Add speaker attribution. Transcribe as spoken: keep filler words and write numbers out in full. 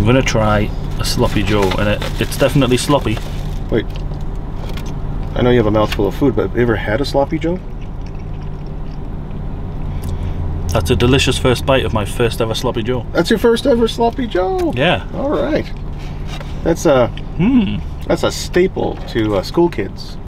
Speaker 1: I'm gonna try a sloppy Joe, and it, it's definitely sloppy.
Speaker 2: Wait, I know you have a mouthful of food, but have you ever had a sloppy Joe?
Speaker 1: That's a delicious first bite of my first ever sloppy Joe.
Speaker 2: That's your first ever sloppy Joe?
Speaker 1: Yeah.
Speaker 2: All right. That's a,
Speaker 1: Hmm.
Speaker 2: that's a staple to uh, school kids.